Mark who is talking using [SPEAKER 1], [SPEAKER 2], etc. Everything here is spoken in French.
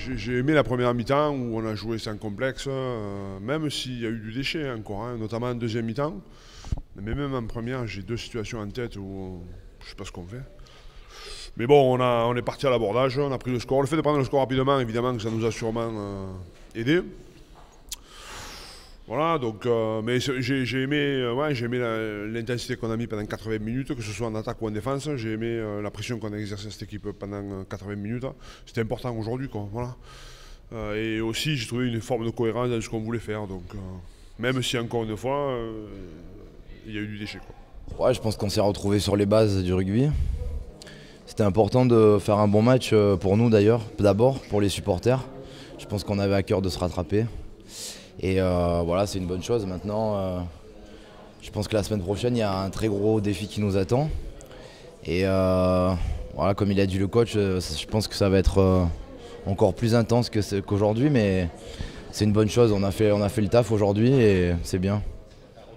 [SPEAKER 1] J'ai aimé la première mi-temps où on a joué sans complexe, même s'il y a eu du déchet encore, hein, notamment en deuxième mi-temps. Mais même en première, j'ai deux situations en tête où je ne sais pas ce qu'on fait. Mais bon, on est parti à l'abordage, on a pris le score. Le fait de prendre le score rapidement, évidemment, que ça nous a sûrement aidé. Voilà, donc, mais j'ai aimé, j'ai aimé l'intensité qu'on a mis pendant 80 minutes, que ce soit en attaque ou en défense. J'ai aimé la pression qu'on a exercée à cette équipe pendant 80 minutes. C'était important aujourd'hui, quoi. Voilà. Et aussi, j'ai trouvé une forme de cohérence dans ce qu'on voulait faire. Donc, même si, encore une fois, il y a eu du déchet, quoi.
[SPEAKER 2] Ouais, je pense qu'on s'est retrouvé sur les bases du rugby. C'était important de faire un bon match pour nous d'ailleurs, d'abord pour les supporters. Je pense qu'on avait à cœur de se rattraper. Et voilà, c'est une bonne chose. Maintenant, je pense que la semaine prochaine, il y a un très gros défi qui nous attend. Et voilà, comme il a dit le coach, je pense que ça va être encore plus intense qu'aujourd'hui, mais c'est une bonne chose. On a fait le taf aujourd'hui et c'est bien.